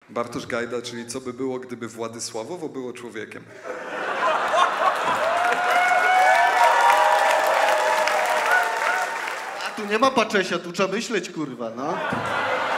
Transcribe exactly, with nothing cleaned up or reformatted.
Bartosz Gajda, czyli co by było, gdyby Władysławowo było człowiekiem. A tu nie ma Paczesia, tu trzeba myśleć, kurwa, no.